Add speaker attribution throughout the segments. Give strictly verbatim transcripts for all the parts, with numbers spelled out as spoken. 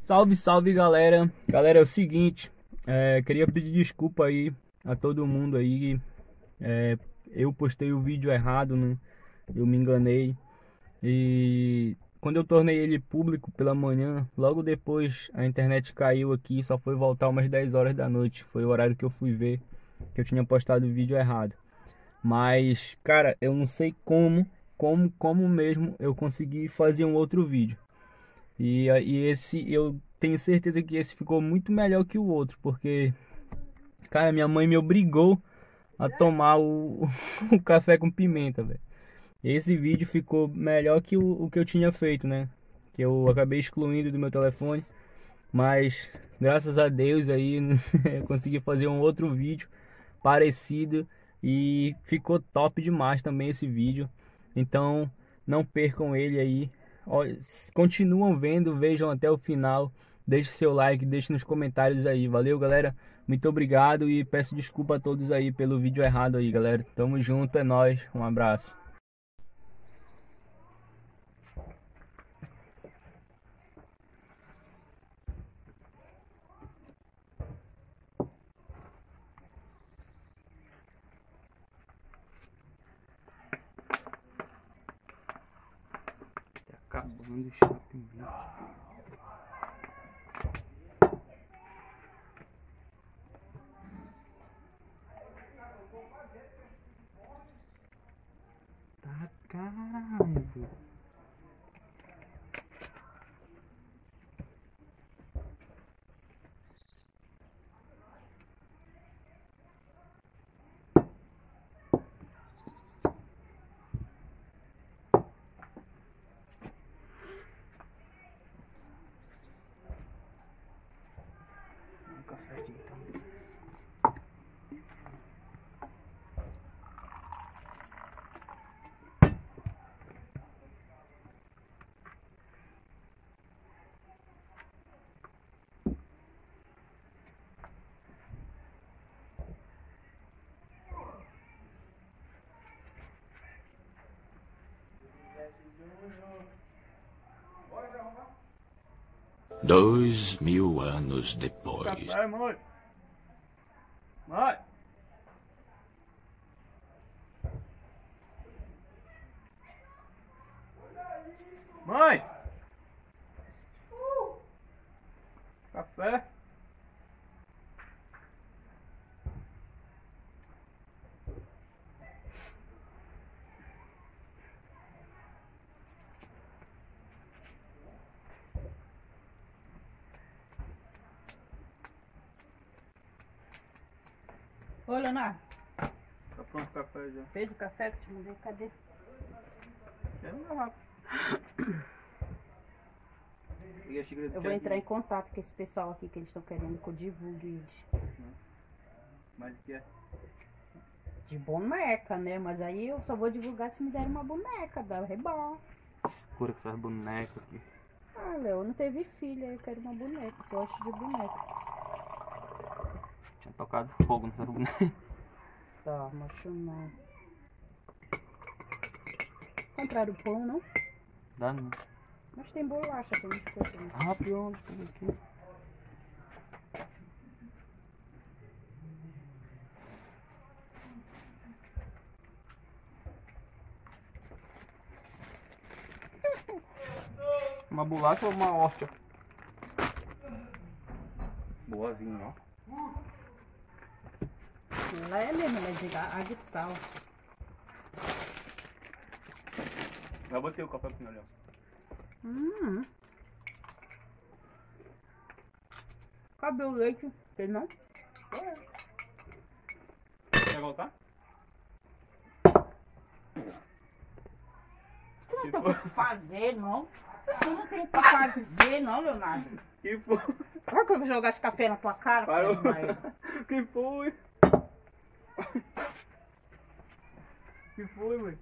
Speaker 1: Salve, salve, galera. Galera, é o seguinte, é, queria pedir desculpa aí a todo mundo aí. É, eu postei o vídeo errado, né? Eu me enganei. E quando eu tornei ele público pela manhã, logo depois a internet caiu aqui, só foi voltar umas dez horas da noite. Foi o horário que eu fui ver que eu tinha postado o vídeo errado. Mas, cara, eu não sei como, como, como mesmo eu consegui fazer um outro vídeo. E, e esse, eu tenho certeza que esse ficou muito melhor que o outro, porque, cara, minha mãe me obrigou a tomar o, o café com pimenta, velho. Esse vídeo ficou melhor que o, o que eu tinha feito, né? Que eu acabei excluindo do meu telefone. Mas, graças a Deus aí, eu consegui fazer um outro vídeo parecido. E ficou top demais também esse vídeo. Então, não percam ele aí. Continuam vendo, vejam até o final. Deixe seu like, deixe nos comentários aí. Valeu, galera. Muito obrigado e peço desculpa a todos aí pelo vídeo errado aí, galera. Tamo junto, é nóis. Um abraço. Tá acabando o shopping. Tá, caralho. Um cafezinho também.
Speaker 2: Dois mil anos depois.
Speaker 1: Café, mãe. Mãe. Mãe. Uh. Café.
Speaker 3: Ô, Leonardo,
Speaker 1: Tá pronto o café já.
Speaker 3: fez o café que eu te mandei? Cadê?
Speaker 1: É rápido. E a xícara de
Speaker 3: Eu
Speaker 1: chá
Speaker 3: vou entrar
Speaker 1: aqui?
Speaker 3: em contato com esse pessoal aqui que eles estão querendo que eu divulgue eles.
Speaker 1: Mas o que é?
Speaker 3: De boneca, né? Mas aí eu só vou divulgar se me derem uma boneca da Rebal.
Speaker 1: Cura com essas bonecas aqui.
Speaker 3: Ah, Léo, não teve filha, eu quero uma boneca. Eu gosto de boneca.
Speaker 1: Tinha tocado fogo nessas bonecas.
Speaker 3: Tá, macho não. Compraram pão, não?
Speaker 1: Dá não.
Speaker 3: Mas tem bolacha, tem muita coisa. Né?
Speaker 1: Ah, pronto, pega aqui. Uma bolacha ou uma hóstia? Boazinha, ó.
Speaker 3: Ela é mesmo, ela é de aguissal.
Speaker 1: Já botei o café pro meu olhão.
Speaker 3: Hum. Cadê o leite? Tem não?
Speaker 1: Quer voltar?
Speaker 3: Tu não tem o que fazer, não? Tu não tem o que fazer, não, Leonardo?
Speaker 1: Que foi?
Speaker 3: Olha que eu vou jogar esse café na tua cara.
Speaker 1: Parou.
Speaker 3: Mas...
Speaker 1: Que foi? Que foi, mãe?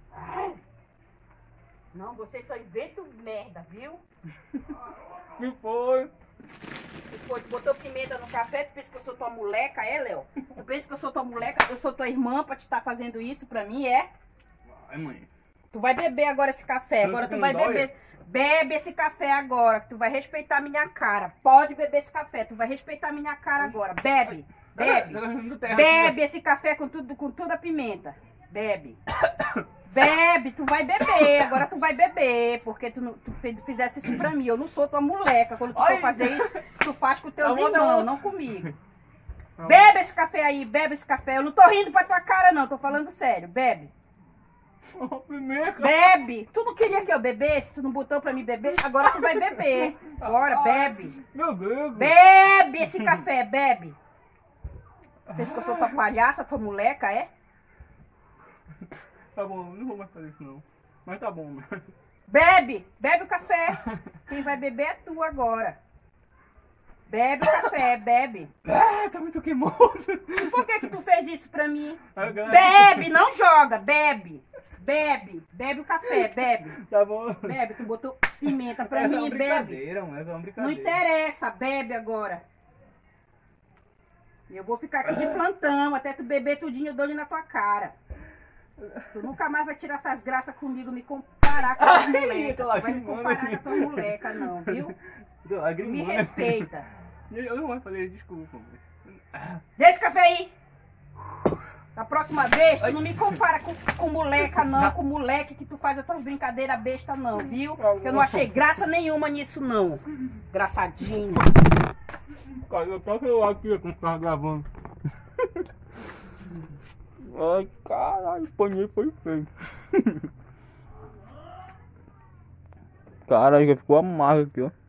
Speaker 3: Não, vocês só inventam merda, viu?
Speaker 1: Que foi?
Speaker 3: Pô, tu botou pimenta no café, tu pensa que eu sou tua moleca, é, Léo? Tu pensa que eu sou tua moleca, eu sou tua irmã pra te estar fazendo isso pra mim, é?
Speaker 1: Vai, mãe.
Speaker 3: Tu vai beber agora esse café,
Speaker 1: Tanto
Speaker 3: agora
Speaker 1: que
Speaker 3: tu
Speaker 1: não
Speaker 3: vai
Speaker 1: dói?
Speaker 3: beber. Bebe esse café agora, que tu vai respeitar a minha cara. Pode beber esse café, tu vai respeitar a minha cara agora. Bebe, bebe. Bebe esse café com tudo, com toda a pimenta. Bebe. Bebe, tu vai beber, agora tu vai beber, porque tu, não, tu fizesse isso pra mim. Eu não sou tua moleca, quando tu for fazer isso, tu faz com teus irmãos, não comigo. Bebe esse café aí, bebe esse café. Eu não tô rindo pra tua cara não, tô falando sério, bebe. Bebe! Tu não queria que eu bebesse? Tu não botou pra mim beber? Agora tu vai beber. Agora, bebe.
Speaker 1: Meu Deus!
Speaker 3: Bebe esse café, bebe. Pensa que eu sou tua palhaça, tua moleca, é?
Speaker 1: Tá bom, não vou mais fazer isso não. Mas tá bom.
Speaker 3: Bebe! Bebe o café. Quem vai beber é tu agora. Bebe o café, bebe.
Speaker 1: Ah, tá muito queimoso.
Speaker 3: Por que que tu fez isso pra mim? Bebe, não joga, bebe. Bebe, bebe o café, bebe.
Speaker 1: Tá bom.
Speaker 3: Bebe, tu botou pimenta pra
Speaker 1: essa
Speaker 3: mim,
Speaker 1: é uma
Speaker 3: bebe.
Speaker 1: brincadeira, mano, essa é uma
Speaker 3: Não
Speaker 1: brincadeira.
Speaker 3: interessa, bebe agora. Eu vou ficar aqui de plantão até tu beber tudinho, eu dou-lhe na tua cara. Tu nunca mais vai tirar essas graças comigo, me comparar com a moleca. Não vai me comparar com a tua moleca não, viu? Me respeita.
Speaker 1: Eu não vou fazer desculpa. Mano.
Speaker 3: Dê esse café aí. Da próxima vez, tu não me compara com, com moleca não, com moleque que tu faz as tuas brincadeiras besta não, viu? Eu não achei graça nenhuma nisso não. Engraçadinho.
Speaker 1: Cara, eu tô celular aqui com o carro gravando. Ai, caralho, apanhei foi feio. Caralho, ficou amargo aqui, ó.